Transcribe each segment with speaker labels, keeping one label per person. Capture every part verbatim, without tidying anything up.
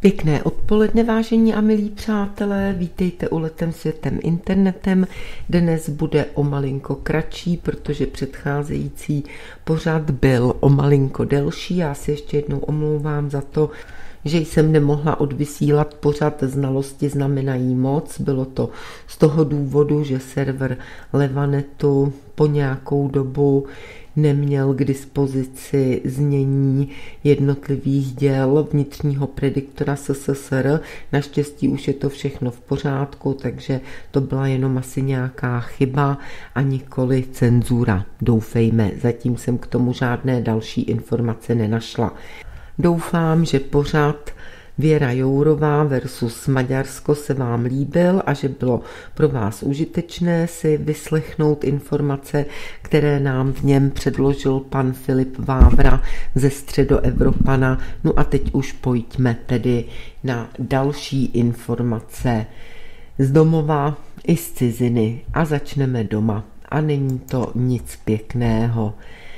Speaker 1: Pěkné odpoledne, vážení a milí přátelé, vítejte u Letem světem internetem. Dnes bude o malinko kratší, protože předcházející pořad byl o malinko delší. Já si ještě jednou omlouvám za to, že jsem nemohla odvysílat pořad Znalosti znamenají moc. Bylo to z toho důvodu, že server Levanetu po nějakou dobu neměl k dispozici znění jednotlivých děl vnitřního prediktora S S S R. Naštěstí už je to všechno v pořádku, takže to byla jenom asi nějaká chyba a nikoli cenzura. Doufejme, zatím jsem k tomu žádné další informace nenašla. Doufám, že pořad Věra Jourová versus Maďarsko se vám líbil a že bylo pro vás užitečné si vyslechnout informace, které nám v něm předložil pan Filip Vávra ze Středoevropana. No a teď už pojďme tedy na další informace z domova i z ciziny a začneme doma. A není to nic pěkného.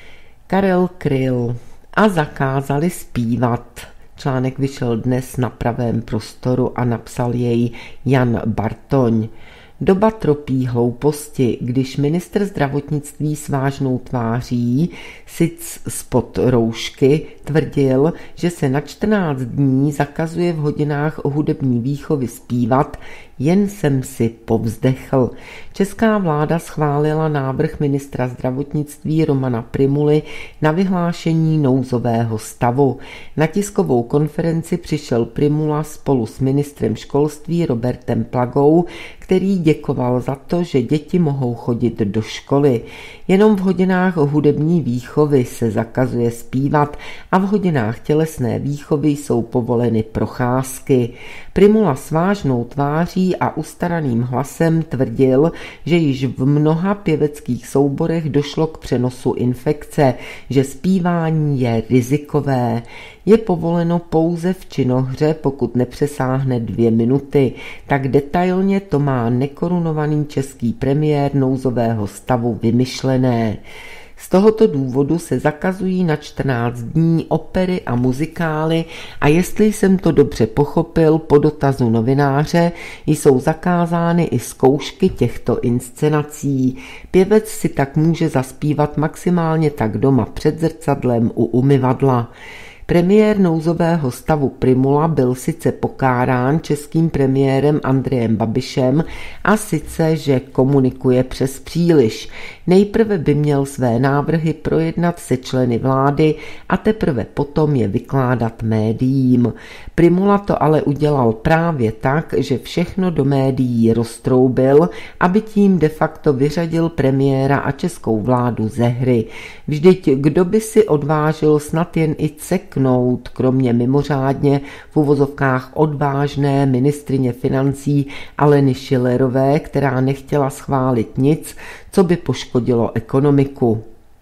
Speaker 1: Karel Kryl a zakázali zpívat. Článek vyšel dnes na Pravém prostoru a napsal jej Jan Bartoň. Doba tropí hlouposti, když ministr zdravotnictví s vážnou tváří, sic spod roušky, tvrdil, že se na čtrnáct dní zakazuje v hodinách hudební výchovy zpívat, jen jsem si povzdechl. Česká vláda schválila návrh ministra zdravotnictví Romana Prymuly na vyhlášení nouzového stavu. Na tiskovou konferenci přišel Prymula spolu s ministrem školství Robertem Plagou, který děkoval za to, že děti mohou chodit do školy. Jenom v hodinách hudební výchovy se zakazuje zpívat a v hodinách tělesné výchovy jsou povoleny procházky. Prymula s vážnou tváří a ustaraným hlasem tvrdil, že již v mnoha pěveckých souborech došlo k přenosu infekce, že zpívání je rizikové. Je povoleno pouze v činohře, pokud nepřesáhne dvě minuty. Tak detailně to má nekorunovaný český premiér nouzového stavu vymyšlené. Z tohoto důvodu se zakazují na čtrnáct dní opery a muzikály a jestli jsem to dobře pochopil po dotazu novináře, jsou zakázány i zkoušky těchto inscenací. Pěvec si tak může zaspívat maximálně tak doma před zrcadlem u umyvadla. Premiér nouzového stavu Prymula byl sice pokárán českým premiérem Andrejem Babišem a sice, že komunikuje přes příliš. Nejprve by měl své návrhy projednat se členy vlády a teprve potom je vykládat médiím. Prymula to ale udělal právě tak, že všechno do médií roztroubil, aby tím de facto vyřadil premiéra a českou vládu ze hry. Vždyť kdo by si odvážil snad jen i ceknout, kromě mimořádně v uvozovkách odvážné ministryně financí Aleny Schillerové, která nechtěla schválit nic, co by poškodilo ekonomiku.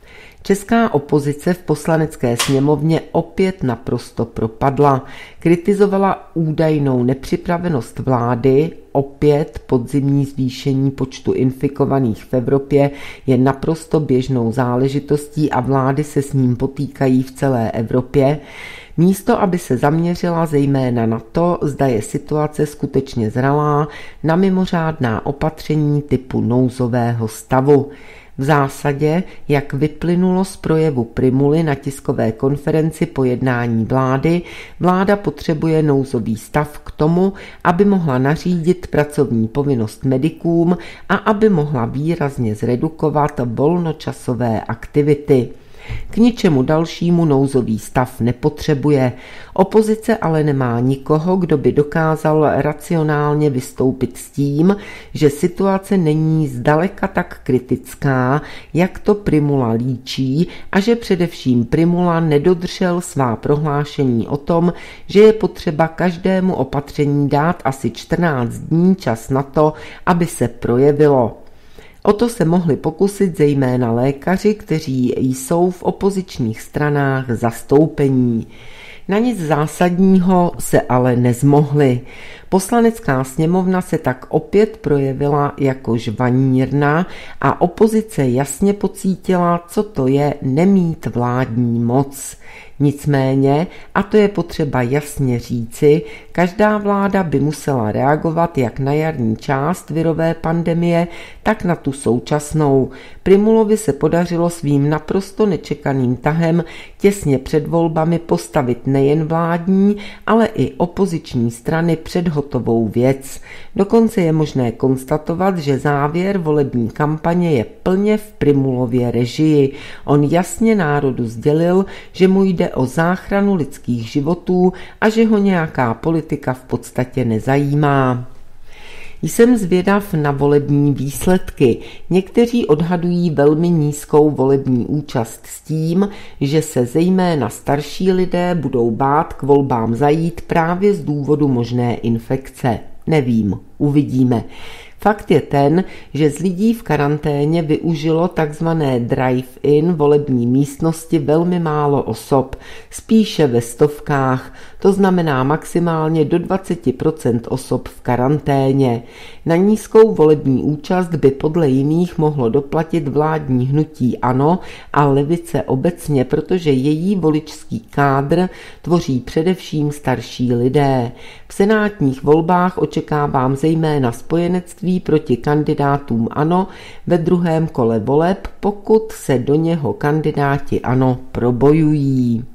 Speaker 1: Česká opozice v poslanecké sněmovně opět naprosto propadla. Kritizovala údajnou nepřipravenost vlády, opět podzimní zvýšení počtu infikovaných v Evropě je naprosto běžnou záležitostí a vlády se s ním potýkají v celé Evropě. Místo, aby se zaměřila zejména na to, zda je situace skutečně zralá, na mimořádná opatření typu nouzového stavu. V zásadě, jak vyplynulo z projevu Prymuly na tiskové konferenci po jednání vlády, vláda potřebuje nouzový stav k tomu, aby mohla nařídit pracovní povinnost medikům a aby mohla výrazně zredukovat volnočasové aktivity. K ničemu dalšímu nouzový stav nepotřebuje. Opozice ale nemá nikoho, kdo by dokázal racionálně vystoupit s tím, že situace není zdaleka tak kritická, jak to Prymula líčí, a že především Prymula nedodržel svá prohlášení o tom, že je potřeba každému opatření dát asi čtrnáct dní čas na to, aby se projevilo. O to se mohli pokusit zejména lékaři, kteří jsou v opozičních stranách zastoupení. Na nic zásadního se ale nezmohli. Poslanecká sněmovna se tak opět projevila jako žvanírna a opozice jasně pocítila, co to je nemít vládní moc. Nicméně, a to je potřeba jasně říci, každá vláda by musela reagovat jak na jarní část virové pandemie, tak na tu současnou. Primulovi se podařilo svým naprosto nečekaným tahem těsně před volbami postavit nejen vládní, ale i opoziční strany před hotovou věc. Dokonce je možné konstatovat, že závěr volební kampaně je plně v Primulově režii. On jasně národu sdělil, že mu jde o záchranu lidských životů a že ho nějaká politika v podstatě nezajímá. Jsem zvědav na volební výsledky. Někteří odhadují velmi nízkou volební účast s tím, že se zejména starší lidé budou bát k volbám zajít právě z důvodu možné infekce. Nevím, uvidíme. Fakt je ten, že z lidí v karanténě využilo takzvané drive-in volební místnosti velmi málo osob, spíše ve stovkách, to znamená maximálně do dvacet procent osob v karanténě. Na nízkou volební účast by podle jiných mohlo doplatit vládní hnutí ANO a levice obecně, protože její voličský kádr tvoří především starší lidé. V senátních volbách očekávám zejména spojenectví proti kandidátům ANO ve druhém kole voleb, pokud se do něho kandidáti ANO probojují.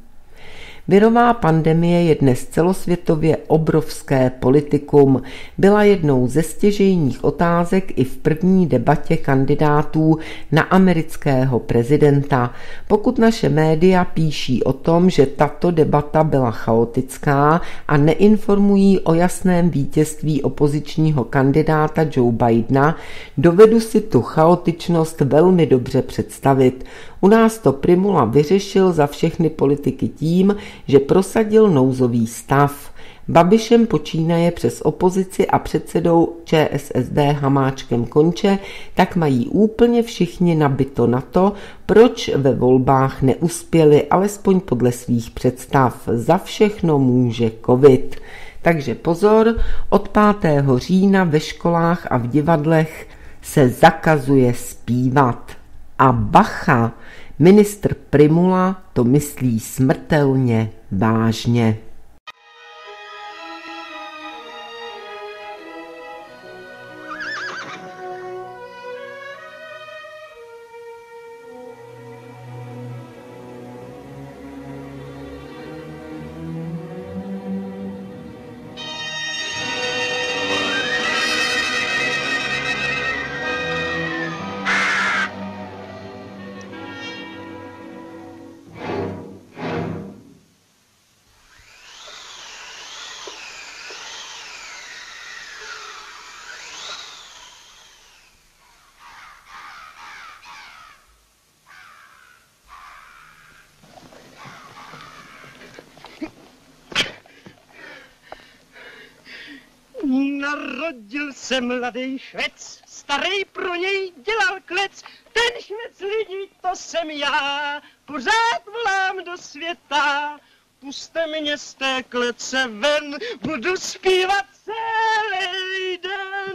Speaker 1: Virová pandemie je dnes celosvětově obrovské politikum. Byla jednou ze stěžejních otázek i v první debatě kandidátů na amerického prezidenta. Pokud naše média píší o tom, že tato debata byla chaotická a neinformují o jasném vítězství opozičního kandidáta Joe Bidena, dovedu si tu chaotičnost velmi dobře představit. U nás to Primula vyřešil za všechny politiky tím, že prosadil nouzový stav. Babišem počínaje přes opozici a předsedou ČSSD Hamáčkem konče, tak mají úplně všichni nabito na to, proč ve volbách neuspěli, alespoň podle svých představ. Za všechno může covid. Takže pozor, od pátého října ve školách a v divadlech se zakazuje zpívat. A bacha, ministr Primula to myslí smrtelně vážně.
Speaker 2: Narodil se mladý švec, starý pro něj dělal klec. Ten švec lidí, to jsem já, pořád volám do světa. Puste mě z té klece ven, budu zpívat celý den.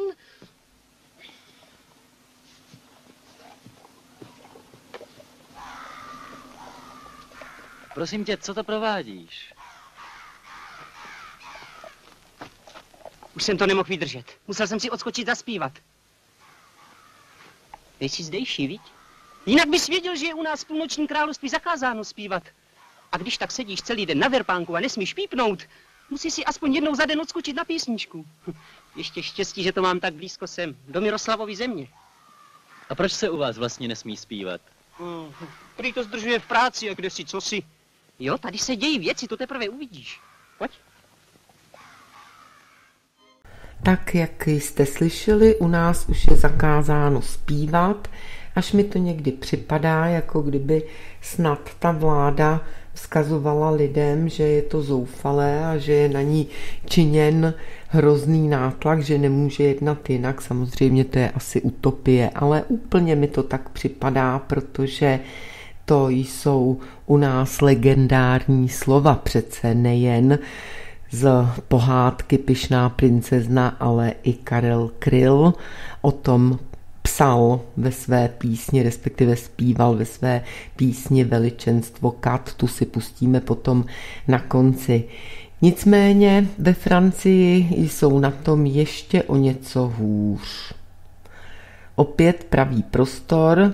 Speaker 3: Prosím tě, co to provádíš?
Speaker 2: Už jsem to nemohl vydržet. Musel jsem si odskočit zaspívat. Ty jsi zdejší, viď? Jinak bys věděl, že je u nás v půlnočním království zakázáno zpívat. A když tak sedíš celý den na verpánku a nesmíš pípnout, musíš si aspoň jednou za den odskočit na písničku. Ještě štěstí, že to mám tak blízko sem, do Miroslavovy země.
Speaker 3: A proč se u vás vlastně nesmí zpívat?
Speaker 2: Hmm, prý to zdržuje v práci a kde si, co si. Jo, tady se dějí věci, to teprve uvidíš. Pojď.
Speaker 1: Tak, jak jste slyšeli, u nás už je zakázáno zpívat, až mi to někdy připadá, jako kdyby snad ta vláda vzkazovala lidem, že je to zoufalé a že je na ní činěn hrozný nátlak, že nemůže jednat jinak. Samozřejmě to je asi utopie, ale úplně mi to tak připadá, protože to jsou u nás legendární slova, přece nejen z pohádky Pyšná princezna, ale i Karel Kryl o tom psal ve své písni, respektive zpíval ve své písni Veličenstvo kat, tu si pustíme potom na konci. Nicméně ve Francii jsou na tom ještě o něco hůř. Opět pravý prostor,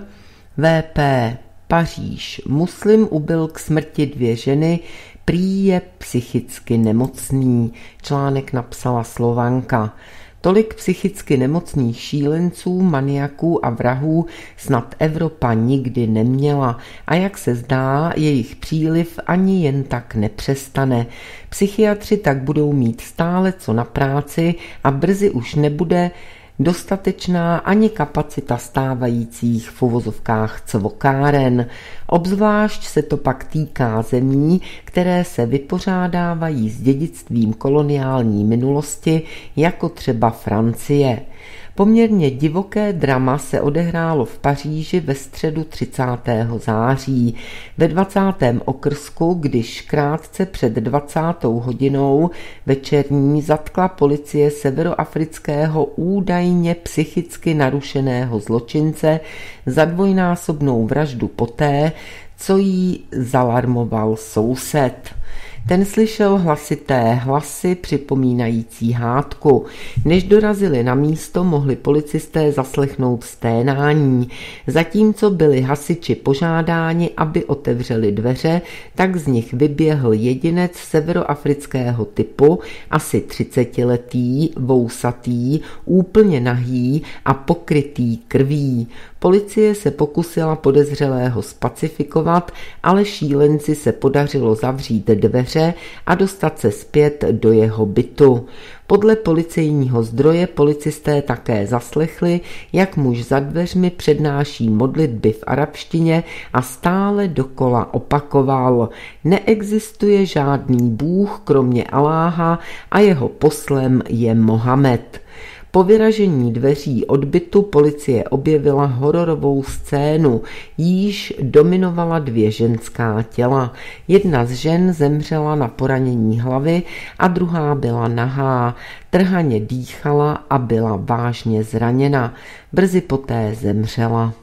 Speaker 1: V P Paříž. Muslim ubil k smrti dvě ženy, prý je psychicky nemocný. Článek napsala Slovanka. Tolik psychicky nemocných šílenců, maniaků a vrahů snad Evropa nikdy neměla a jak se zdá, jejich příliv ani jen tak nepřestane. Psychiatři tak budou mít stále co na práci a brzy už nebude dostatečná ani kapacita stávajících v uvozovkách cvokáren. Obzvlášť se to pak týká zemí, které se vypořádávají s dědictvím koloniální minulosti, jako třeba Francie. Poměrně divoké drama se odehrálo v Paříži ve středu třicátého září. Ve dvacátém okrsku, když krátce před dvacátou hodinou večerní zatkla policie severoafrického údajně psychicky narušeného zločince za dvojnásobnou vraždu poté, co jí zalarmoval soused. Ten slyšel hlasité hlasy připomínající hádku. Než dorazili na místo, mohli policisté zaslechnout sténání. Zatímco byli hasiči požádáni, aby otevřeli dveře, tak z nich vyběhl jedinec severoafrického typu, asi třicetiletý, vousatý, úplně nahý a pokrytý krví. Policie se pokusila podezřelého spacifikovat, ale šílenci se podařilo zavřít dveře a dostat se zpět do jeho bytu. Podle policejního zdroje policisté také zaslechli, jak muž za dveřmi přednáší modlitby v arabštině a stále dokola opakoval: neexistuje žádný Bůh kromě Aláha a jeho poslem je Mohamed. Po vyražení dveří od bytu policie objevila hororovou scénu, jíž dominovala dvě ženská těla. Jedna z žen zemřela na poranění hlavy a druhá byla nahá, trhaně dýchala a byla vážně zraněna. Brzy poté zemřela.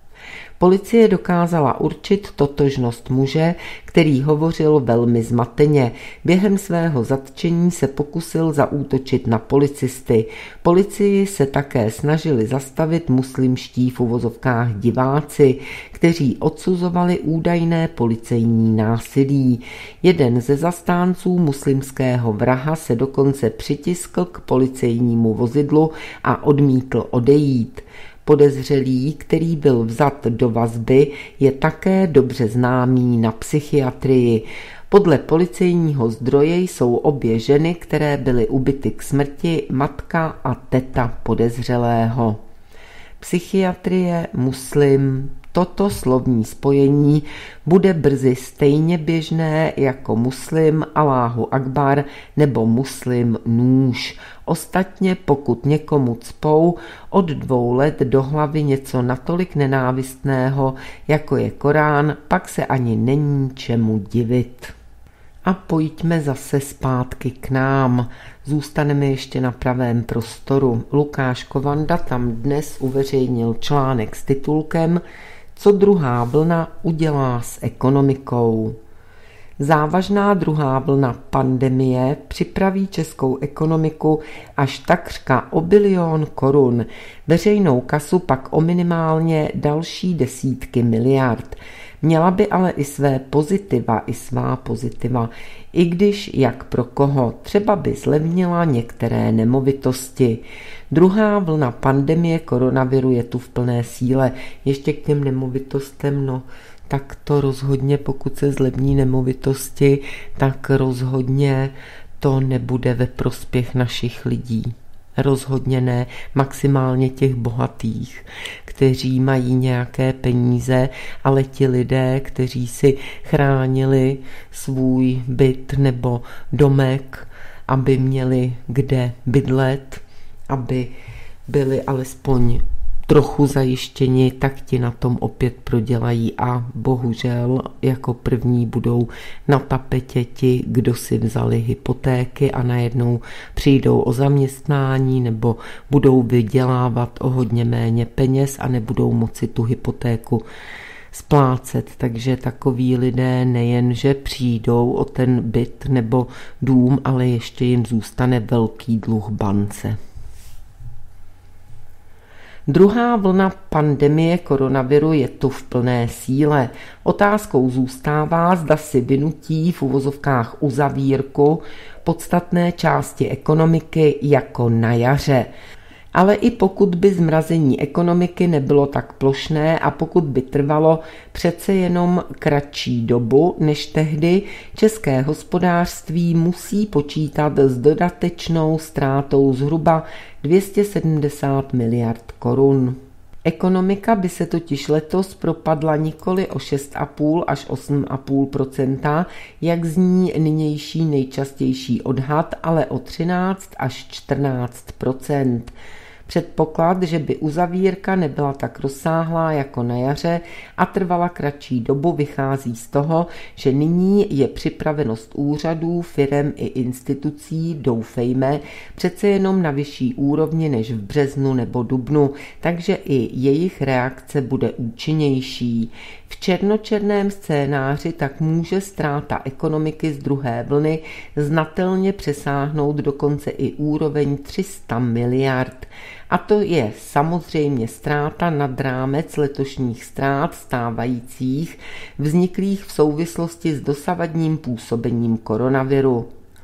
Speaker 1: Policie dokázala určit totožnost muže, který hovořil velmi zmateně. Během svého zatčení se pokusil zaútočit na policisty. Policii se také snažili zastavit muslimští v uvozovkách diváci, kteří odsuzovali údajné policejní násilí. Jeden ze zastánců muslimského vraha se dokonce přitiskl k policejnímu vozidlu a odmítl odejít. Podezřelý, který byl vzat do vazby, je také dobře známý na psychiatrii. Podle policejního zdroje jsou obě ženy, které byly ubity k smrti, matka a teta podezřelého. Psychiatrie, muslim, toto slovní spojení bude brzy stejně běžné jako muslim Alláhu Akbar nebo muslim nůž. Ostatně pokud někomu cpou od dvou let do hlavy něco natolik nenávistného, jako je Korán, pak se ani není čemu divit. A pojďme zase zpátky k nám. Zůstaneme ještě na pravém prostoru. Lukáš Kovanda tam dnes uveřejnil článek s titulkem Co druhá vlna udělá s ekonomikou. Závažná druhá vlna pandemie připraví českou ekonomiku až takřka o bilion korun, veřejnou kasu pak o minimálně další desítky miliard. Měla by ale i své pozitiva, i svá pozitiva, i když jak pro koho, třeba by zlevnila některé nemovitosti. Druhá vlna pandemie koronaviru je tu v plné síle, ještě k těm nemovitostem, no tak to rozhodně, pokud se zlevní nemovitosti, tak rozhodně to nebude ve prospěch našich lidí. Rozhodně ne, maximálně těch bohatých, kteří mají nějaké peníze, ale ti lidé, kteří si chránili svůj byt nebo domek, aby měli kde bydlet, aby byli alespoň trochu zajištěni, tak ti na tom opět prodělají a bohužel jako první budou na tapetě ti, kdo si vzali hypotéky a najednou přijdou o zaměstnání nebo budou vydělávat o hodně méně peněz a nebudou moci tu hypotéku splácet. Takže takoví lidé nejenže přijdou o ten byt nebo dům, ale ještě jim zůstane velký dluh bance. Druhá vlna pandemie koronaviru je tu v plné síle. Otázkou zůstává, zda si vynutí v uvozovkách uzavírku podstatné části ekonomiky jako na jaře. Ale i pokud by zmrazení ekonomiky nebylo tak plošné a pokud by trvalo přece jenom kratší dobu než tehdy, české hospodářství musí počítat s dodatečnou ztrátou zhruba dvě stě sedmdesát miliard korun. Ekonomika by se totiž letos propadla nikoli o šest celá pět až osm celá pět procenta, jak zní nynější nejčastější odhad, ale o třináct až čtrnáct procent. Předpoklad, že by uzavírka nebyla tak rozsáhlá jako na jaře a trvala kratší dobu, vychází z toho, že nyní je připravenost úřadů, firem i institucí, doufejme, přece jenom na vyšší úrovni než v březnu nebo dubnu, takže i jejich reakce bude účinnější. V černočerném scénáři tak může ztráta ekonomiky z druhé vlny znatelně přesáhnout dokonce i úroveň tři sta miliard. A to je samozřejmě ztráta nad rámec letošních ztrát stávajících, vzniklých v souvislosti s dosavadním působením koronaviru.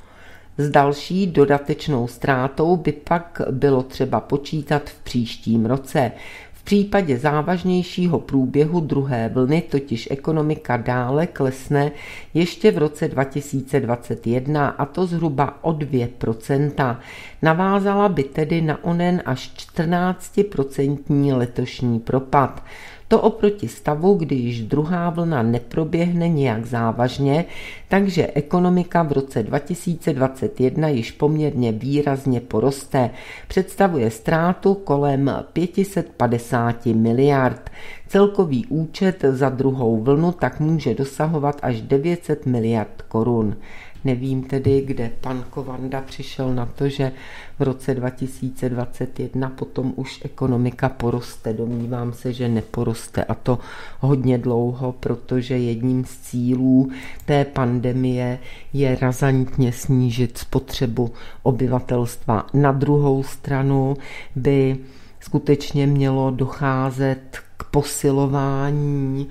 Speaker 1: S další dodatečnou ztrátou by pak bylo třeba počítat v příštím roce. V případě závažnějšího průběhu druhé vlny totiž ekonomika dále klesne ještě v roce dva tisíce dvacet jedna, a to zhruba o dvě procenta. Navázala by tedy na onen až čtrnáctiprocentní letošní propad. To oproti stavu, kdy již druhá vlna neproběhne nijak závažně, takže ekonomika v roce dva tisíce dvacet jedna již poměrně výrazně poroste. Představuje ztrátu kolem pět set padesát miliard. Celkový účet za druhou vlnu tak může dosahovat až devět set miliard korun. Nevím tedy, kde pan Kovanda přišel na to, že v roce dva tisíce dvacet jedna potom už ekonomika poroste. Domnívám se, že neporoste, a to hodně dlouho, protože jedním z cílů té pandemie je razantně snížit spotřebu obyvatelstva. Na druhou stranu by skutečně mělo docházet k posilování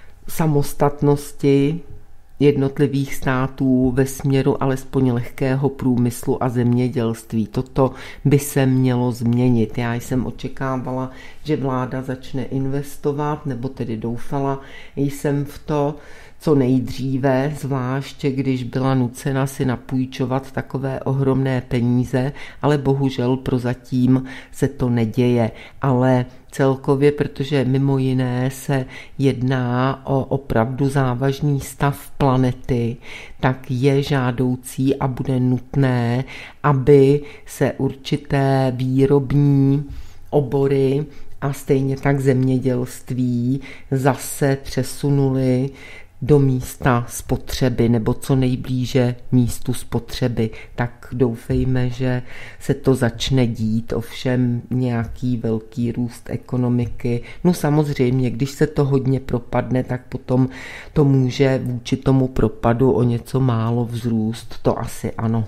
Speaker 1: samostatnosti jednotlivých států ve směru alespoň lehkého průmyslu a zemědělství. Toto by se mělo změnit. Já jsem očekávala, že vláda začne investovat, nebo tedy doufala jsem v to, co nejdříve, zvláště když byla nucena si napůjčovat takové ohromné peníze, ale bohužel prozatím se to neděje. Ale celkově, protože mimo jiné se jedná o opravdu závažný stav planety, tak je žádoucí a bude nutné, aby se určité výrobní obory a stejně tak zemědělství zase přesunuly do místa spotřeby nebo co nejblíže místu spotřeby, tak doufejme, že se to začne dít. Ovšem nějaký velký růst ekonomiky, no samozřejmě, když se to hodně propadne, tak potom to může vůči tomu propadu o něco málo vzrůst, to asi ano.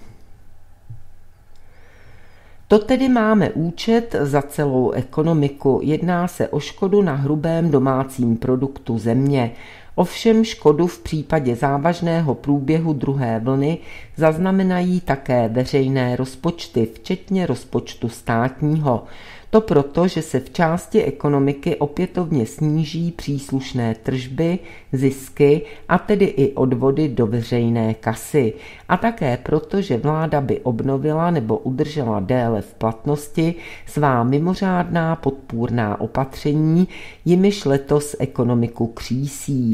Speaker 1: To tedy máme účet za celou ekonomiku. Jedná se o škodu na hrubém domácím produktu země. Ovšem škodu v případě závažného průběhu druhé vlny zaznamenají také veřejné rozpočty, včetně rozpočtu státního. To proto, že se v části ekonomiky opětovně sníží příslušné tržby, zisky a tedy i odvody do veřejné kasy. A také proto, že vláda by obnovila nebo udržela déle v platnosti svá mimořádná podpůrná opatření, jimiž letos ekonomiku křísí.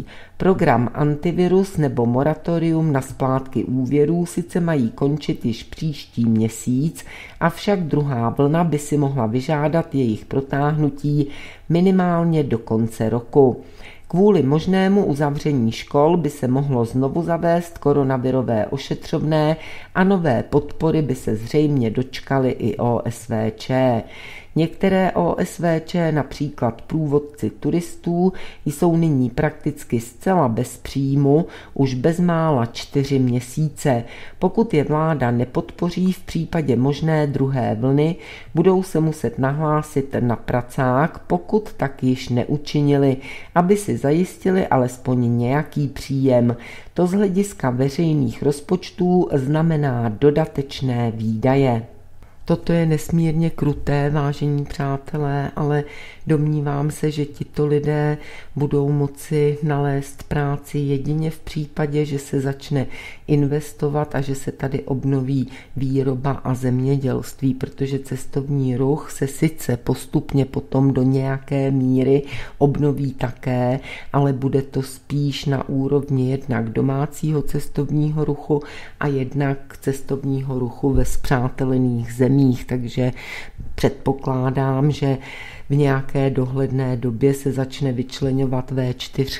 Speaker 1: pokračují. Program antivirus nebo moratorium na splátky úvěrů sice mají končit již příští měsíc, avšak druhá vlna by si mohla vyžádat jejich protáhnutí minimálně do konce roku. Kvůli možnému uzavření škol by se mohlo znovu zavést koronavirové ošetřovné a nové podpory by se zřejmě dočkaly i O S V Č. Některé O S V Č, například průvodci turistů, jsou nyní prakticky zcela bez příjmu už bezmála čtyři měsíce. Pokud je vláda nepodpoří v případě možné druhé vlny, budou se muset nahlásit na pracák, pokud tak již neučinili, aby si zajistili alespoň nějaký příjem. To z hlediska veřejných rozpočtů znamená dodatečné výdaje. Toto je nesmírně kruté, vážení přátelé, ale domnívám se, že tito lidé budou moci nalézt práci jedině v případě, že se začne investovat a že se tady obnoví výroba a zemědělství, protože cestovní ruch se sice postupně potom do nějaké míry obnoví také, ale bude to spíš na úrovni jednak domácího cestovního ruchu a jednak cestovního ruchu ve spřátelených zemích, takže předpokládám, že v nějaké dohledné době se začne vyčleňovat V čtyři,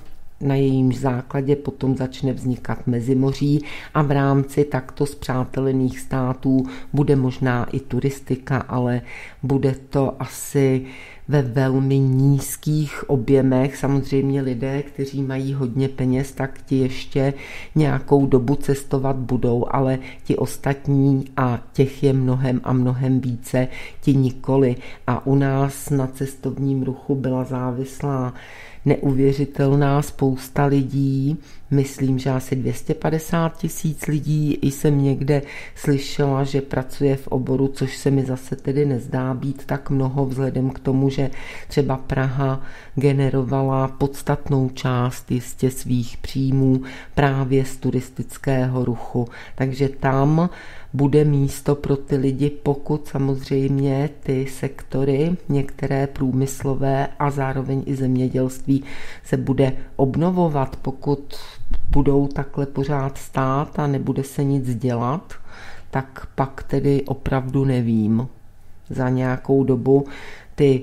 Speaker 1: na jejímž základě potom začne vznikat Mezimoří a v rámci takto spřátelených států bude možná i turistika, ale bude to asi ve velmi nízkých objemech. Samozřejmě lidé, kteří mají hodně peněz, tak ti ještě nějakou dobu cestovat budou, ale ti ostatní, a těch je mnohem a mnohem více, ti nikoli. A u nás na cestovním ruchu byla závislá neuvěřitelná spousta lidí, myslím, že asi dvě stě padesát tisíc lidí, jsem někde slyšela, že pracuje v oboru, což se mi zase tedy nezdá být tak mnoho, vzhledem k tomu, že třeba Praha generovala podstatnou část jistě svých příjmů právě z turistického ruchu, takže tam bude místo pro ty lidi, pokud samozřejmě ty sektory, některé průmyslové a zároveň i zemědělství se bude obnovovat. Pokud budou takhle pořád stát a nebude se nic dělat, tak pak tedy opravdu nevím. Za nějakou dobu ty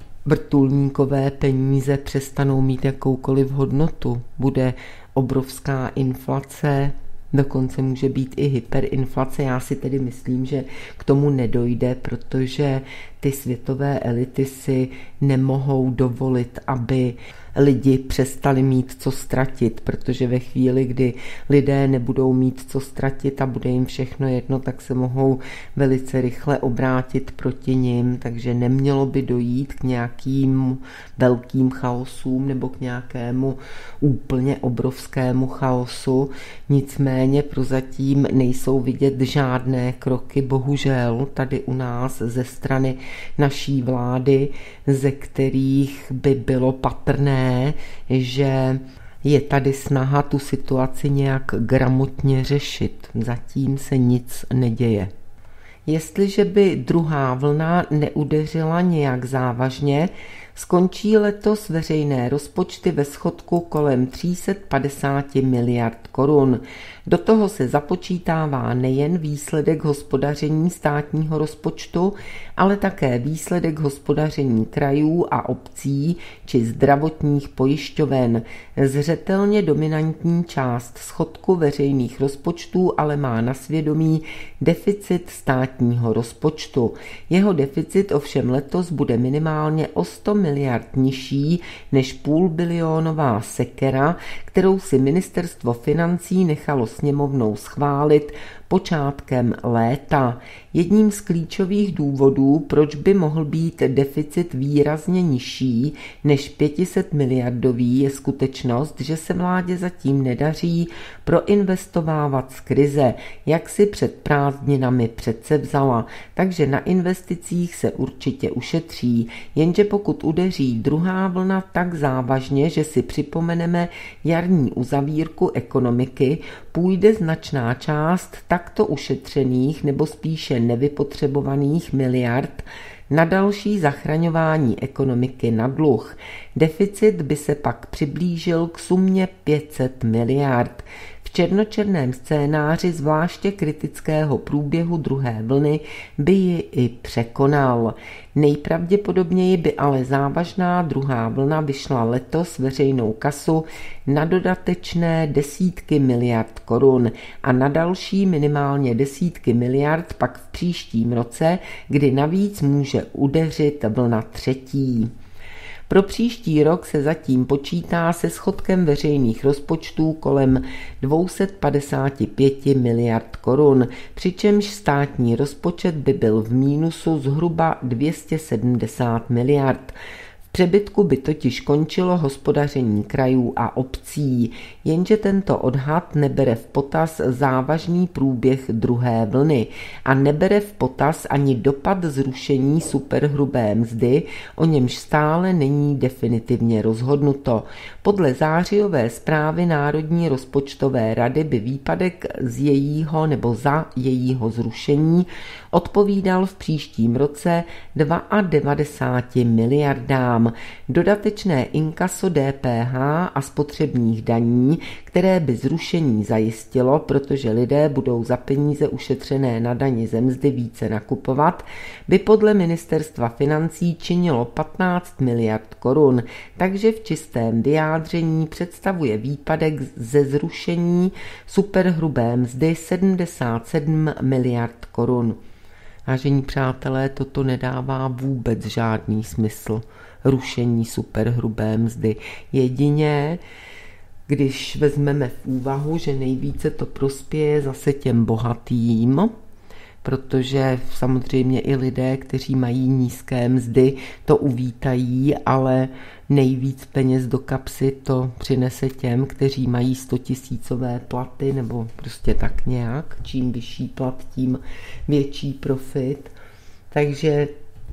Speaker 1: vrtulníkové peníze přestanou mít jakoukoliv hodnotu. Bude obrovská inflace, dokonce může být i hyperinflace. Já si tedy myslím, že k tomu nedojde, protože ty světové elity si nemohou dovolit, aby lidi přestali mít co ztratit, protože ve chvíli, kdy lidé nebudou mít co ztratit a bude jim všechno jedno, tak se mohou velice rychle obrátit proti nim, takže nemělo by dojít k nějakým velkým chaosům nebo k nějakému úplně obrovskému chaosu. Nicméně prozatím nejsou vidět žádné kroky, bohužel, tady u nás ze strany naší vlády, ze kterých by bylo patrné, že je tady snaha tu situaci nějak gramotně řešit. Zatím se nic neděje. Jestliže by druhá vlna neudeřila nějak závažně, skončí letos veřejné rozpočty ve schodku kolem tři sta padesát miliard korun. Do toho se započítává nejen výsledek hospodaření státního rozpočtu, ale také výsledek hospodaření krajů a obcí či zdravotních pojišťoven. Zřetelně dominantní část schodku veřejných rozpočtů ale má na svědomí deficit státního rozpočtu. Jeho deficit ovšem letos bude minimálně o sto miliard nižší než půlbilionová sekera, kterou si ministerstvo financí nechalo sněmovnou schválit počátkem léta. Jedním z klíčových důvodů, proč by mohl být deficit výrazně nižší než pět set miliardový, je skutečnost, že se vládě zatím nedaří proinvestovávat z krize, jak si před prázdninami předsevzala, takže na investicích se určitě ušetří, jenže pokud udeří druhá vlna tak závažně, že si připomeneme jarní uzavírku ekonomiky, půjde značná část takto ušetřených nebo spíše nevypotřebovaných miliard na další zachraňování ekonomiky na dluh. Deficit by se pak přiblížil k sumě pět set miliard. V černočerném scénáři zvláště kritického průběhu druhé vlny by ji i překonal. Nejpravděpodobněji by ale závažná druhá vlna vyšla letos veřejnou kasu na dodatečné desítky miliard korun a na další minimálně desítky miliard pak v příštím roce, kdy navíc může udeřit vlna třetí. Pro příští rok se zatím počítá se schodkem veřejných rozpočtů kolem dvě stě padesát pět miliard korun, přičemž státní rozpočet by byl v mínusu zhruba dvě stě sedmdesát miliard. V přebytku by totiž končilo hospodaření krajů a obcí, jenže tento odhad nebere v potaz závažný průběh druhé vlny a nebere v potaz ani dopad zrušení superhrubé mzdy, o němž stále není definitivně rozhodnuto. Podle zářijové zprávy Národní rozpočtové rady by výpadek z jejího nebo za jejího zrušení odpovídal v příštím roce devadesát dva miliardám. Dodatečné inkaso D P H a spotřebních daní, které by zrušení zajistilo, protože lidé budou za peníze ušetřené na dani ze mzdy více nakupovat, by podle ministerstva financí činilo patnáct miliard korun, takže v čistém vyjádření představuje výpadek ze zrušení superhrubé mzdy sedmdesát sedm miliard korun. Vážení přátelé, toto nedává vůbec žádný smysl, rušení superhrubé mzdy. Jedině, když vezmeme v úvahu, že nejvíce to prospěje zase těm bohatým, protože samozřejmě i lidé, kteří mají nízké mzdy, to uvítají, ale nejvíc peněz do kapsy to přinese těm, kteří mají stotisícové platy nebo prostě tak nějak. Čím vyšší plat, tím větší profit. Takže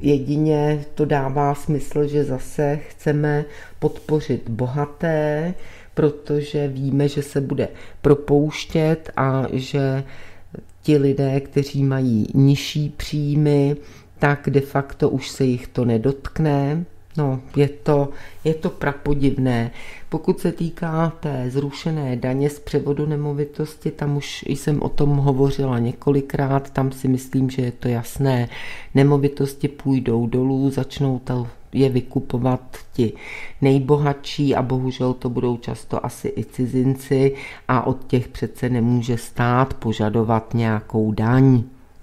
Speaker 1: jedině to dává smysl, že zase chceme podpořit bohaté, protože víme, že se bude propouštět a že ti lidé, kteří mají nižší příjmy, tak de facto už se jich to nedotkne. No, je to, je to prapodivné. Pokud se týká té zrušené daně z převodu nemovitosti, tam už jsem o tom hovořila několikrát, tam si myslím, že je to jasné. Nemovitosti půjdou dolů, začnou to je vykupovat ti nejbohatší a bohužel to budou často asi i cizinci a od těch přece nemůže stát požadovat nějakou daň.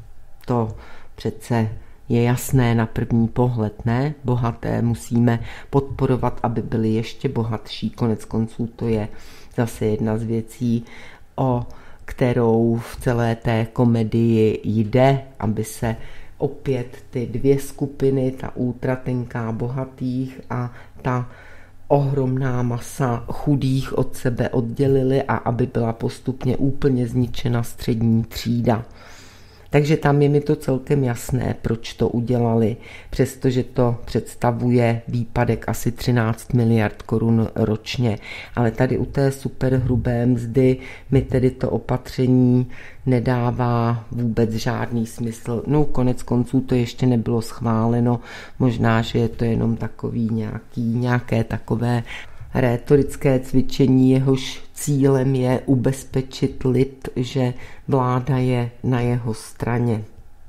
Speaker 1: To přece je jasné na první pohled, ne? Bohaté musíme podporovat, aby byli ještě bohatší. Konec konců to je zase jedna z věcí, o kterou v celé té komedii jde, aby se opět ty dvě skupiny, ta ultratenká bohatých a ta ohromná masa chudých od sebe oddělily a aby byla postupně úplně zničena střední třída. Takže tam je mi to celkem jasné, proč to udělali, přestože to představuje výpadek asi třináct miliard korun ročně. Ale tady u té superhrubé mzdy mi tedy to opatření nedává vůbec žádný smysl. No konec konců to ještě nebylo schváleno, možná, že je to jenom takový nějaký, nějaké takové rétorické cvičení, jehož cílem je ubezpečit lid, že vláda je na jeho straně.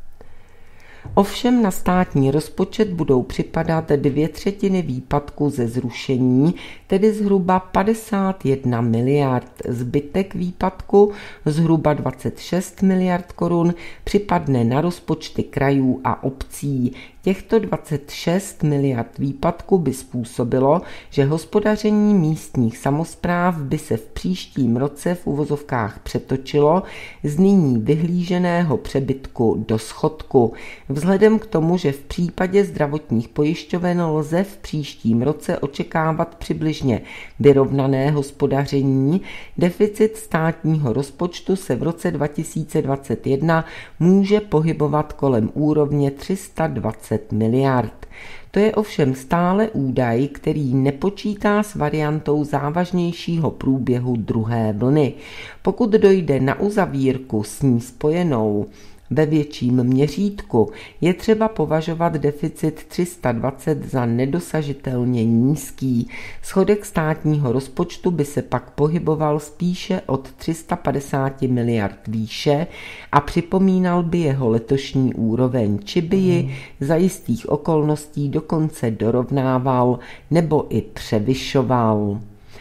Speaker 1: Ovšem na státní rozpočet budou připadat dvě třetiny výpadku ze zrušení, tedy zhruba padesát jedna miliard. Zbytek výpadku, zhruba dvacet šest miliard korun, připadne na rozpočty krajů a obcí. Těchto dvacet šest miliard výpadku by způsobilo, že hospodaření místních samospráv by se v příštím roce v uvozovkách přetočilo z nyní vyhlíženého přebytku do schodku. Vzhledem k tomu, že v případě zdravotních pojišťoven lze v příštím roce očekávat přibližně vyrovnané hospodaření, deficit státního rozpočtu se v roce dva tisíce dvacet jedna může pohybovat kolem úrovně tři sta dvacet miliard. To je ovšem stále údaj, který nepočítá s variantou závažnějšího průběhu druhé vlny. Pokud dojde na uzavírku s ní spojenou Ve větším měřítku je třeba považovat deficit tři sta dvacet za nedosažitelně nízký. Schodek státního rozpočtu by se pak pohyboval spíše od tři sta padesát miliard výše a připomínal by jeho letošní úroveň, či by ji za jistých okolností dokonce dorovnával nebo i převyšoval.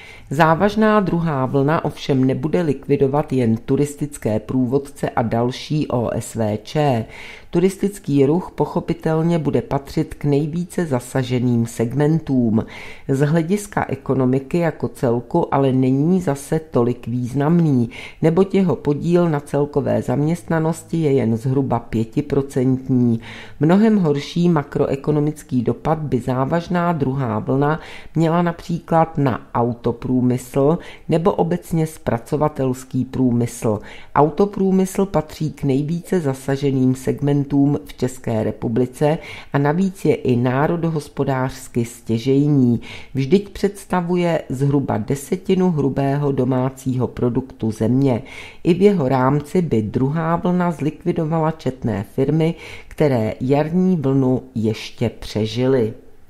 Speaker 1: Závažná druhá vlna ovšem nebude likvidovat jen turistické průvodce a další O S V Č. Turistický ruch pochopitelně bude patřit k nejvíce zasaženým segmentům. Z hlediska ekonomiky jako celku ale není zase tolik významný, neboť jeho podíl na celkové zaměstnanosti je jen zhruba pětiprocentní. Mnohem horší makroekonomický dopad by závažná druhá vlna měla například na autoprůmysl nebo obecně zpracovatelský průmysl. Autoprůmysl patří k nejvíce zasaženým segmentům v České republice a navíc je i národohospodářsky stěžejní. Vždyť představuje zhruba desetinu hrubého domácího produktu země. I v jeho rámci by druhá vlna zlikvidovala četné firmy, které jarní vlnu ještě přežily.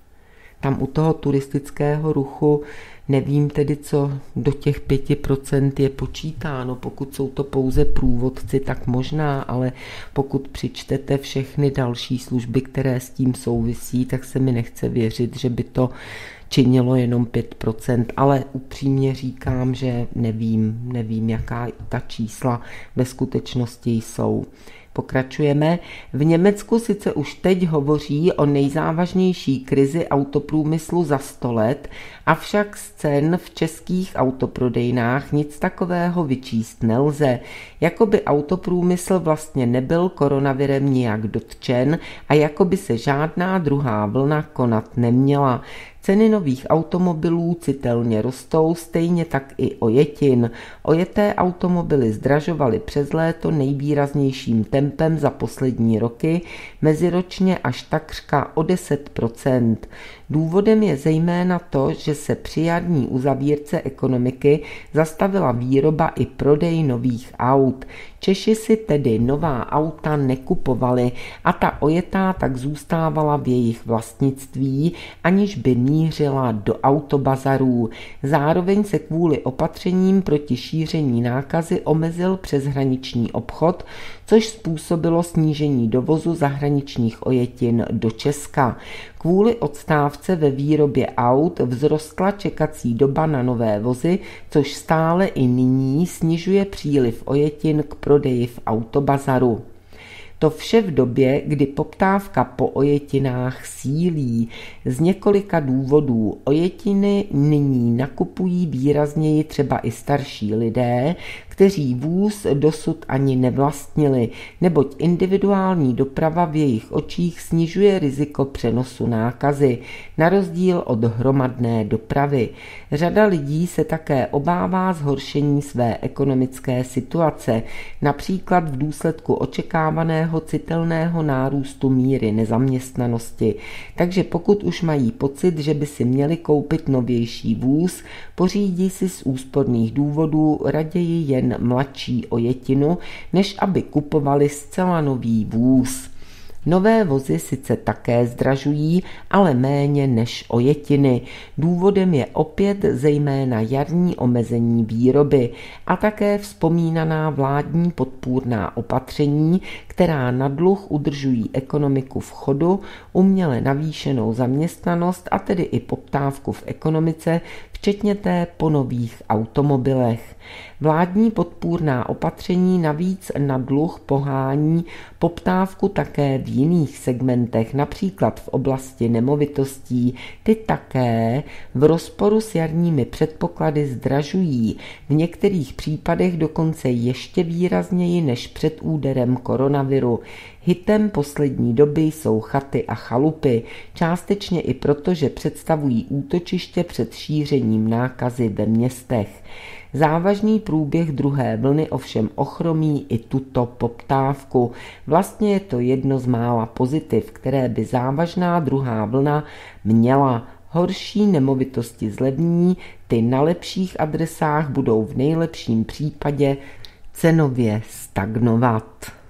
Speaker 1: Tam u toho turistického ruchu nevím tedy, co do těch pěti procent je počítáno. Pokud jsou to pouze průvodci, tak možná, ale pokud přičtete všechny další služby, které s tím souvisí, tak se mi nechce věřit, že by to činilo jenom pět procent, ale upřímně říkám, že nevím, nevím, jaká ta čísla ve skutečnosti jsou. Pokračujeme. V Německu sice už teď hovoří o nejzávažnější krizi autoprůmyslu za sto let, avšak z cen v českých autoprodejnách nic takového vyčíst nelze. Jakoby autoprůmysl vlastně nebyl koronavirem nijak dotčen a jakoby se žádná druhá vlna konat neměla. Ceny nových automobilů citelně rostou, stejně tak i ojetin. Ojeté automobily zdražovaly přes léto nejvýraznějším tempem za poslední roky, meziročně až takřka o deset procent. Důvodem je zejména to, že se při jarní uzavírce ekonomiky zastavila výroba i prodej nových aut. Češi si tedy nová auta nekupovali a ta ojetá tak zůstávala v jejich vlastnictví, aniž by mířila do autobazarů. Zároveň se kvůli opatřením proti šíření nákazy omezil přeshraniční obchod, což způsobilo snížení dovozu zahraničních ojetin do Česka. Kvůli odstávce ve výrobě aut vzrostla čekací doba na nové vozy, což stále i nyní snižuje příliv ojetin k prodeji v autobazaru. To vše v době, kdy poptávka po ojetinách sílí. Z několika důvodů ojetiny nyní nakupují výrazněji třeba i starší lidé, kteří vůz dosud ani nevlastnili, neboť individuální doprava v jejich očích snižuje riziko přenosu nákazy, na rozdíl od hromadné dopravy. Řada lidí se také obává zhoršení své ekonomické situace, například v důsledku očekávaného citelného nárůstu míry nezaměstnanosti. Takže pokud už mají pocit, že by si měli koupit novější vůz, pořídí si z úsporných důvodů raději jen mladší ojetinu, než aby kupovali zcela nový vůz. Nové vozy sice také zdražují, ale méně než ojetiny. Důvodem je opět zejména jarní omezení výroby a také vzpomínaná vládní podpůrná opatření, která na dluh udržují ekonomiku v chodu, uměle navýšenou zaměstnanost a tedy i poptávku v ekonomice, včetně té po nových automobilech. Vládní podpůrná opatření navíc na dluh pohání poptávku také v jiných segmentech, například v oblasti nemovitostí. Ty také v rozporu s jarními předpoklady zdražují, v některých případech dokonce ještě výrazněji než před úderem koronaviru. Hitem poslední doby jsou chaty a chalupy, částečně i proto, že představují útočiště před šířením nákazy ve městech. Závažný průběh druhé vlny ovšem ochromí i tuto poptávku. Vlastně je to jedno z mála pozitiv, které by závažná druhá vlna měla. Horší nemovitosti zlevní, ty na lepších adresách budou v nejlepším případě cenově stagnovat.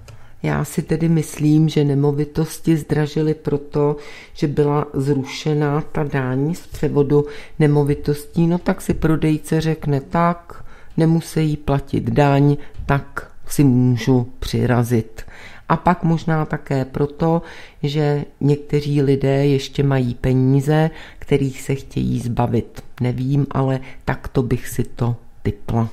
Speaker 1: Já si tedy myslím, že nemovitosti zdražily proto, že byla zrušena ta daň z převodu nemovitostí, no tak si prodejce řekne tak, nemusí platit daň, tak si můžu přirazit. A pak možná také proto, že někteří lidé ještě mají peníze, kterých se chtějí zbavit. Nevím, ale takto bych si to tipla.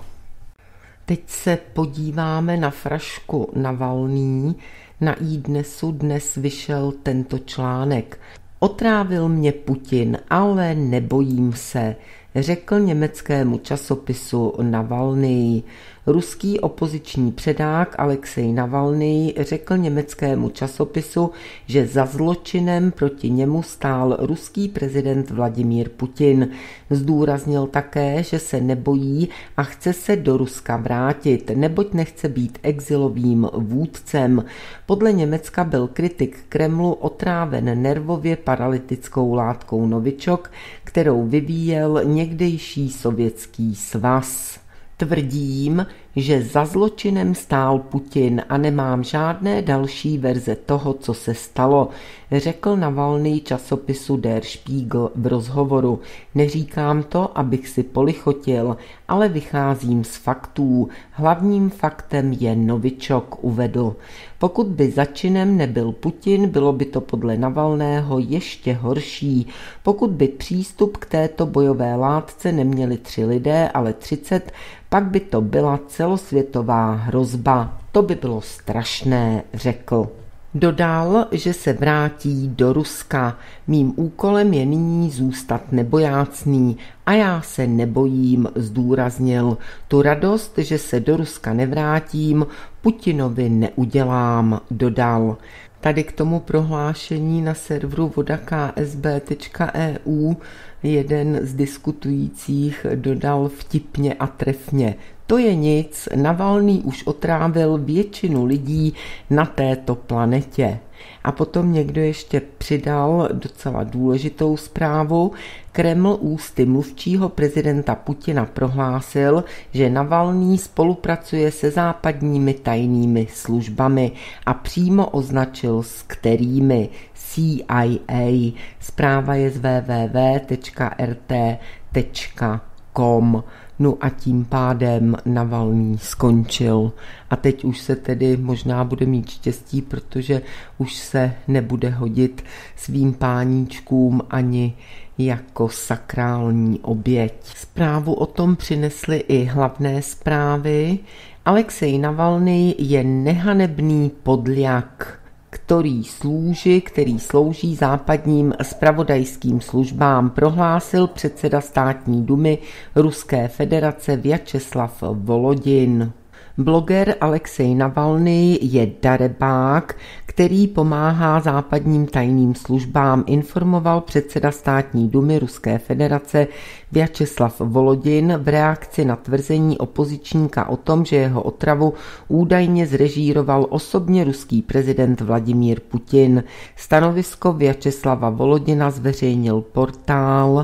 Speaker 1: Teď se podíváme na frašku Navalný. Na iDnesu dnes vyšel tento článek. Otrávil mě Putin, ale nebojím se, řekl německému časopisu Navalný. Ruský opoziční předák Alexej Navalný řekl německému časopisu, že za zločinem proti němu stál ruský prezident Vladimír Putin. Zdůraznil také, že se nebojí a chce se do Ruska vrátit, neboť nechce být exilovým vůdcem. Podle Německa byl kritik Kremlu otráven nervově paralytickou látkou Novičok, kterou vyvíjel někdejší Sovětský svaz. Tvrdím, že za zločinem stál Putin a nemám žádné další verze toho, co se stalo, řekl Navalný časopisu Der Spiegel v rozhovoru. Neříkám to, abych si polichotil, ale vycházím z faktů. Hlavním faktem je Novičok, uvedl. Pokud by za činem nebyl Putin, bylo by to podle Navalného ještě horší. Pokud by přístup k této bojové látce neměli tři lidé, ale třicet, pak by to byla celosvětová hrozba. To by bylo strašné, řekl. Dodal, že se vrátí do Ruska. Mým úkolem je nyní zůstat nebojácný a já se nebojím, zdůraznil. Tu radost, že se do Ruska nevrátím, Putinovi neudělám, dodal. Tady k tomu prohlášení na serveru voda k s b tečka e u jeden z diskutujících dodal vtipně a trefně. To je nic, Navalný už otrávil většinu lidí na této planetě. A potom někdo ještě přidal docela důležitou zprávu. Kreml ústy mluvčího prezidenta Putina prohlásil, že Navalný spolupracuje se západními tajnými službami a přímo označil s kterými. C I A. Zpráva je z w w w tečka r t tečka com. No a tím pádem Navalný skončil. A teď už se tedy možná bude mít štěstí, protože už se nebude hodit svým páníčkům ani jako sakrální oběť. Zprávu o tom přinesly i hlavné zprávy. Alexej Navalný je nehanebný podľak, který slouží, který slouží západním zpravodajským službám, prohlásil předseda státní dumy Ruské federace Vjačeslav Volodin. Bloger Alexej Navalný je darebák, který pomáhá západním tajným službám, informoval předseda státní dumy Ruské federace Vjačeslav Volodin v reakci na tvrzení opozičníka o tom, že jeho otravu údajně zrežíroval osobně ruský prezident Vladimír Putin. Stanovisko Vjačeslava Volodina zveřejnil portál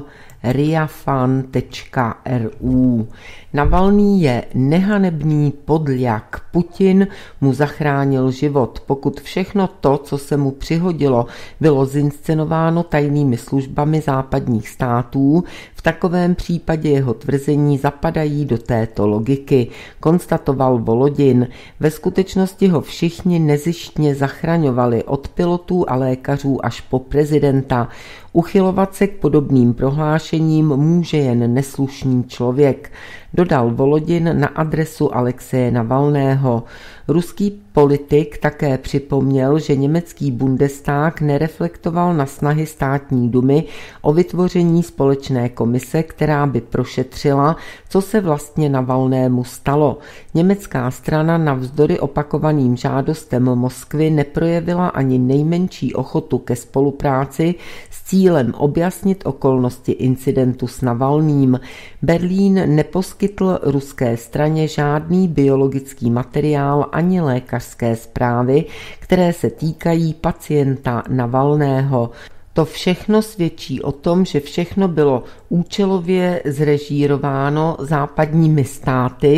Speaker 1: riafan tečka r u. Navalný je nehanebný podľak. Putin mu zachránil život. Pokud všechno to, co se mu přihodilo, bylo zinscenováno tajnými službami západních států, v takovém případě jeho tvrzení zapadají do této logiky, konstatoval Volodin. Ve skutečnosti ho všichni nezištně zachraňovali, od pilotů a lékařů až po prezidenta. Uchylovat se k podobným prohlášením může jen neslušný člověk, dodal Volodin na adresu Alexeje Navalného. Ruský politik také připomněl, že německý Bundestag nereflektoval na snahy státní dumy o vytvoření společné komise, která by prošetřila, co se vlastně Navalnému stalo. Německá strana navzdory opakovaným žádostem Moskvy neprojevila ani nejmenší ochotu ke spolupráci s cílem objasnit okolnosti incidentu s Navalným. Berlín neposkytl ruské straně žádný biologický materiál ani lékařské zprávy, které se týkají pacienta Navalného. To všechno svědčí o tom, že všechno bylo účelově zrežírováno západními státy,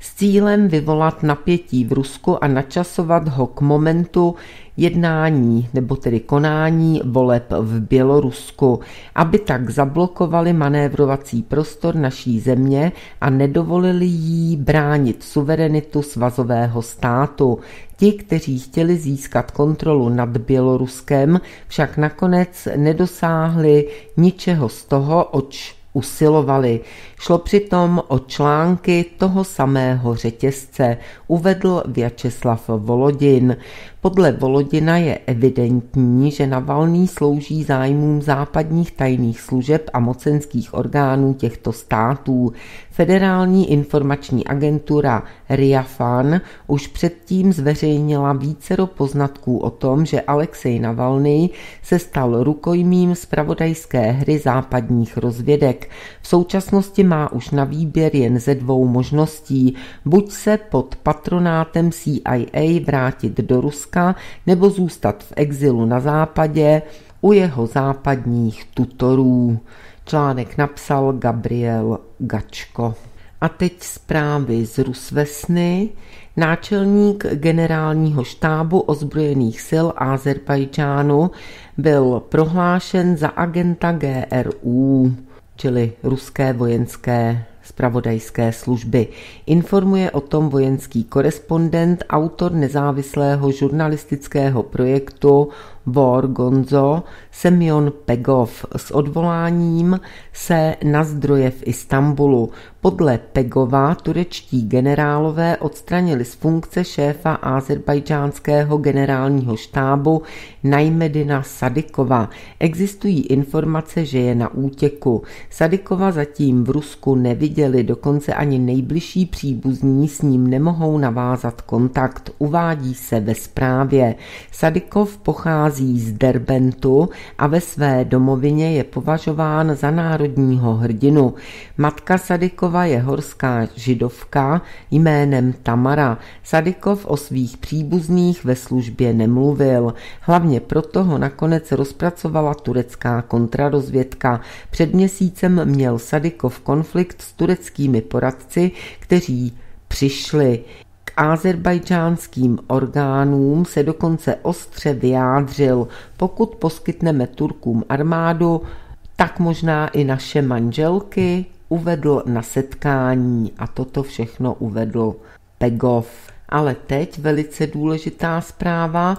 Speaker 1: s cílem vyvolat napětí v Rusku a načasovat ho k momentu jednání nebo tedy konání voleb v Bělorusku, aby tak zablokovali manévrovací prostor naší země a nedovolili jí bránit suverenitu svazového státu. Ti, kteří chtěli získat kontrolu nad Běloruskem, však nakonec nedosáhli ničeho z toho, oč usilovali. Šlo přitom o články toho samého řetězce, uvedl Vjačeslav Volodin. Podle Volodina je evidentní, že Navalný slouží zájmům západních tajných služeb a mocenských orgánů těchto států. Federální informační agentura RIAFAN už předtím zveřejnila vícero poznatků o tom, že Alexej Navalný se stal rukojmím zpravodajské hry západních rozvědek. V současnosti má už na výběr jen ze dvou možností. Buď se pod patronátem C I A vrátit do Ruska, nebo zůstat v exilu na západě u jeho západních tutorů. Článek napsal Gabriel Gačko. A teď zprávy z Rusvesny. Náčelník generálního štábu ozbrojených sil Ázerbájdžánu byl prohlášen za agenta G R U, čili ruské vojenské zpravodajské služby. Informuje o tom vojenský korespondent, autor nezávislého žurnalistického projektu War Gonzo Semyon Pegov s odvoláním se na zdroje v Istanbulu. Podle Pegova turečtí generálové odstranili z funkce šéfa ázerbájdžánského generálního štábu Najmedina Sadykova. Existují informace, že je na útěku. Sadykova zatím v Rusku neviděli, dokonce ani nejbližší příbuzní s ním nemohou navázat kontakt, uvádí se ve zprávě. Sadykov pochází z Derbentu a ve své domovině je považován za národního hrdinu. Matka Sadykova je horská židovka jménem Tamara. Sadykov o svých příbuzných ve službě nemluvil. Hlavně proto ho nakonec rozpracovala turecká kontrarozvědka. Před měsícem měl Sadykov konflikt s tureckými poradci, kteří přišli. K ázerbájdžánským orgánům se dokonce ostře vyjádřil: pokud poskytneme Turkům armádu, tak možná i naše manželky, uvedl na setkání, a toto všechno uvedl Pegov. Ale teď velice důležitá zpráva.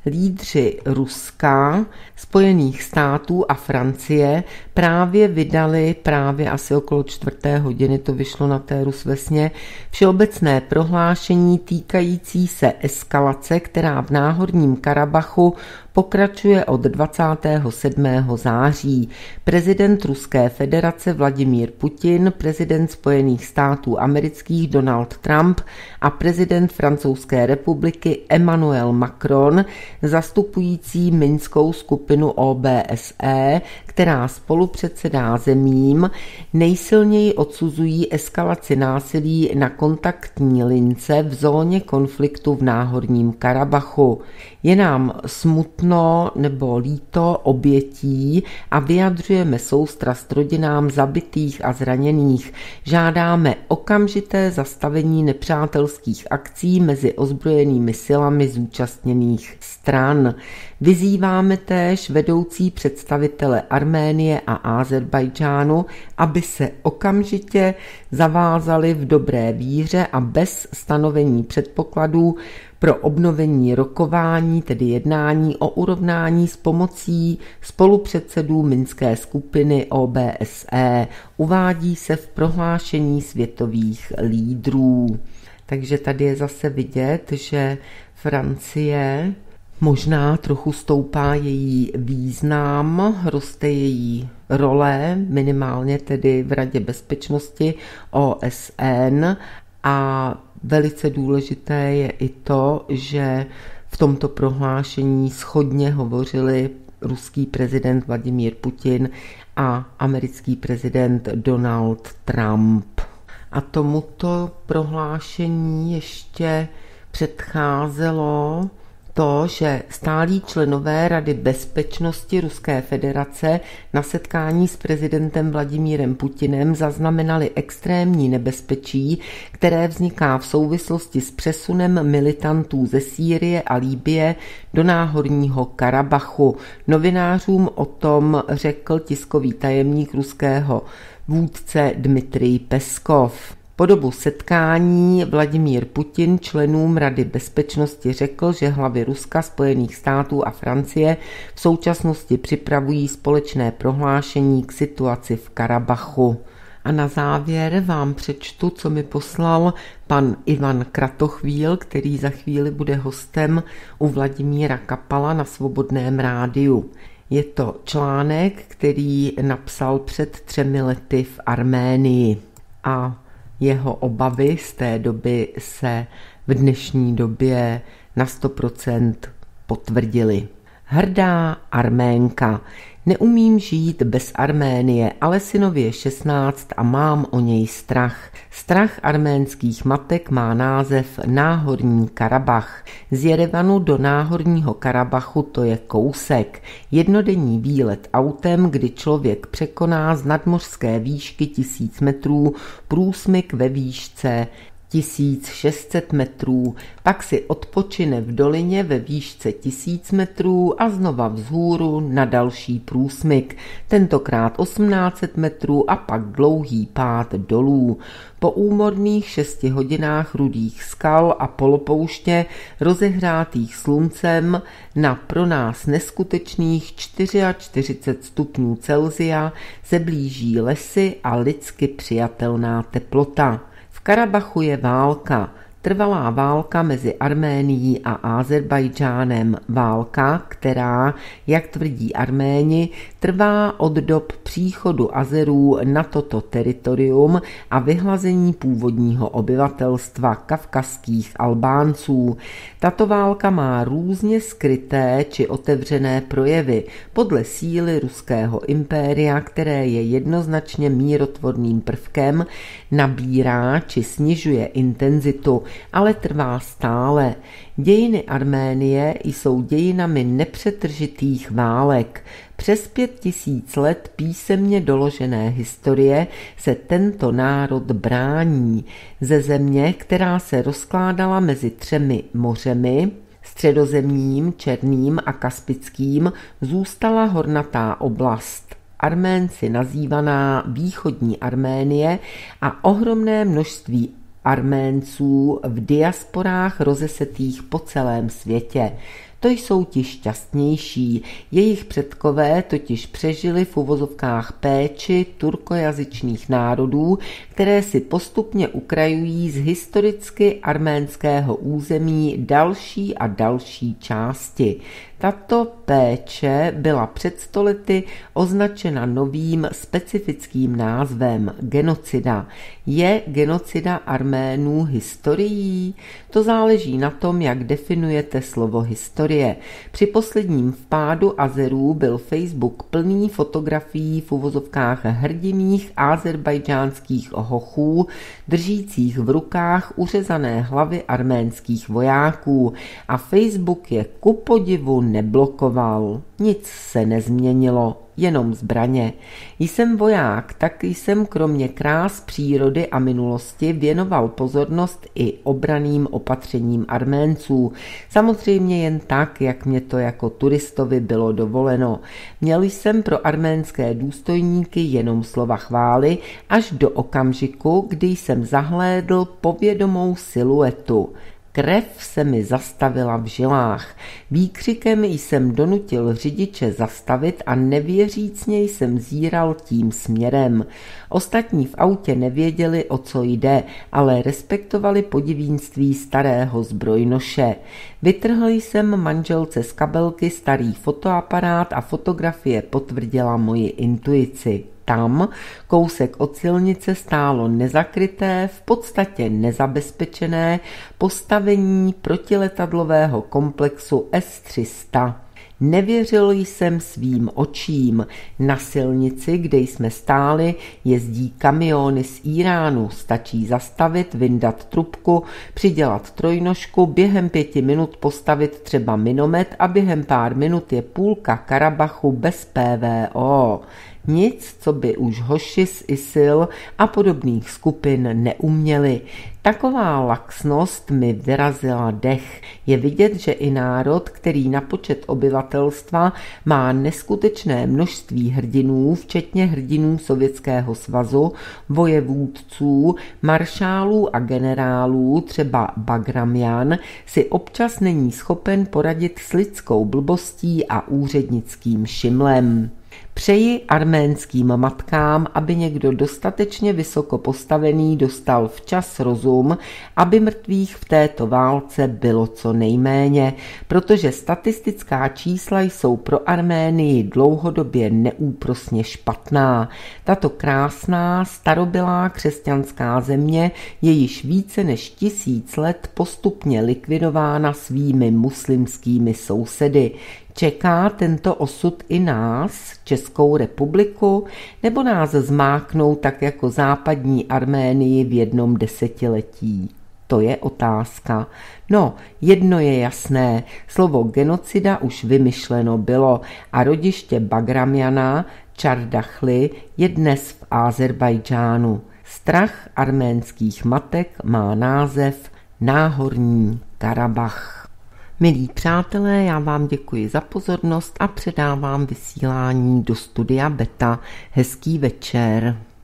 Speaker 1: Lídři Ruska, Spojených států a Francie právě vydali, právě asi okolo čtvrté hodiny to vyšlo na té Rusvesně, všeobecné prohlášení týkající se eskalace, která v Náhorním Karabachu pokračuje od dvacátého sedmého září. Prezident Ruské federace Vladimír Putin, prezident Spojených států amerických Donald Trump a prezident Francouzské republiky Emmanuel Macron, zastupující minskou skupinu O B S E, která spolupředsedá zemím, nejsilněji odsuzují eskalaci násilí na kontaktní lince v zóně konfliktu v Náhorním Karabachu. Je nám smutno nebo líto obětí a vyjadřujeme soustrast rodinám zabitých a zraněných. Žádáme okamžité zastavení nepřátelských akcí mezi ozbrojenými silami zúčastněných stran. Vyzýváme též vedoucí představitele Arménie a Ázerbájdžánu, aby se okamžitě zavázali v dobré víře a bez stanovení předpokladů pro obnovení rokování, tedy jednání o urovnání s pomocí spolupředsedů minské skupiny O B S E, uvádí se v prohlášení světových lídrů. Takže tady je zase vidět, že Francie možná trochu stoupá její význam, roste její role, minimálně tedy v Radě bezpečnosti O S N, a velice důležité je i to, že v tomto prohlášení shodně hovořili ruský prezident Vladimír Putin a americký prezident Donald Trump. A tomuto prohlášení ještě předcházelo To, že stálí členové Rady bezpečnosti Ruské federace na setkání s prezidentem Vladimírem Putinem zaznamenali extrémní nebezpečí, které vzniká v souvislosti s přesunem militantů ze Sýrie a Libye do Náhorního Karabachu. Novinářům o tom řekl tiskový tajemník ruského vůdce Dmitrij Peskov. Po dobu setkání Vladimír Putin členům Rady bezpečnosti řekl, že hlavy Ruska, Spojených států a Francie v současnosti připravují společné prohlášení k situaci v Karabachu. A na závěr vám přečtu, co mi poslal pan Ivan Kratochvíl, který za chvíli bude hostem u Vladimíra Kapala na Svobodném rádiu. Je to článek, který napsal před třemi lety v Arménii a jeho obavy z té doby se v dnešní době na sto procent potvrdily. Hrdá Arménka. Neumím žít bez Arménie, ale synovi je šestnáct a mám o něj strach. Strach arménských matek má název Náhorní Karabach. Z Jerevanu do Náhorního Karabachu to je kousek. Jednodenní výlet autem, kdy člověk překoná z nadmořské výšky tisíc metrů průsmyk ve výšce tisíc šest set metrů, pak si odpočine v dolině ve výšce tisíc metrů a znova vzhůru na další průsmyk, tentokrát osmnáct set metrů a pak dlouhý pád dolů. Po úmorných šesti hodinách rudých skal a polopouště rozehrátých sluncem na pro nás neskutečných čtyřicet čtyři stupňů Celsia se blíží lesy a lidsky přijatelná teplota. V Karabachu je válka, trvalá válka mezi Arménií a Ázerbájdžánem. Válka, která, jak tvrdí Arméni, trvá od dob příchodu Azerů na toto teritorium a vyhlazení původního obyvatelstva kavkazských Albánců. Tato válka má různě skryté či otevřené projevy podle síly ruského impéria, které je jednoznačně mírotvorným prvkem, nabírá či snižuje intenzitu, ale trvá stále. Dějiny Arménie jsou dějinami nepřetržitých válek. Přes pět tisíc let písemně doložené historie se tento národ brání. Ze země, která se rozkládala mezi třemi mořemi, Středozemním, Černým a Kaspickým, zůstala hornatá oblast, Arménci nazývaná Východní Arménie, a ohromné množství Arménců v diasporách rozesetých po celém světě. To jsou ti šťastnější. Jejich předkové totiž přežili v uvozovkách péči turkojazyčných národů, které si postupně ukrajují z historicky arménského území další a další části. Tato péče byla před stolety označena novým specifickým názvem genocida. Je genocida Arménů historií? To záleží na tom, jak definujete slovo historie. Při posledním vpádu Azerů byl Facebook plný fotografií v uvozovkách hrdiných ázerbájdžánských hochů, držících v rukách uřezané hlavy arménských vojáků, a Facebook je ku podivu neblokoval. Nic se nezměnilo, jenom zbraně. Jsem voják, tak jsem kromě krás přírody a minulosti věnoval pozornost i obranným opatřením Arménců. Samozřejmě jen tak, jak mě to jako turistovi bylo dovoleno. Měl jsem pro arménské důstojníky jenom slova chvály až do okamžiku, kdy jsem zahlédl povědomou siluetu. Krev se mi zastavila v žilách. Výkřikem jsem donutil řidiče zastavit a nevěřícně jsem zíral tím směrem. Ostatní v autě nevěděli, o co jde, ale respektovali podivínství starého zbrojnoše. Vytrhl jsem manželce z kabelky starý fotoaparát a fotografie potvrdila moji intuici. Tam, kousek od silnice, stálo nezakryté, v podstatě nezabezpečené postavení protiletadlového komplexu S tři sta. Nevěřil jsem svým očím. Na silnici, kde jsme stáli, jezdí kamiony z Íránu. Stačí zastavit, vyndat trubku, přidělat trojnožku, během pěti minut postavit třeba minomet a během pár minut je půlka Karabachu bez P V O. Nic, co by už hoši z ISIL a podobných skupin neuměli. Taková laxnost mi vyrazila dech. Je vidět, že i národ, který na počet obyvatelstva má neskutečné množství hrdinů, včetně hrdinů Sovětského svazu, vojevůdců, maršálů a generálů, třeba Bagramjan, si občas není schopen poradit s lidskou blbostí a úřednickým šimlem. Přeji arménským matkám, aby někdo dostatečně vysoko postavený dostal včas rozum, aby mrtvých v této válce bylo co nejméně, protože statistická čísla jsou pro Arménii dlouhodobě neúprosně špatná. Tato krásná, starobylá křesťanská země je již více než tisíc let postupně likvidována svými muslimskými sousedy. Čeká tento osud i nás, Českou republiku, nebo nás zmáknou tak jako západní Arménii v jednom desetiletí? To je otázka. No, jedno je jasné, slovo genocida už vymyšleno bylo a rodiště Bagramjana, Čardachly, je dnes v Ázerbájdžánu. Strach arménských matek má název Náhorní Karabach. Milí přátelé, já vám děkuji za pozornost a předávám vysílání do studia Beta. Hezký večer.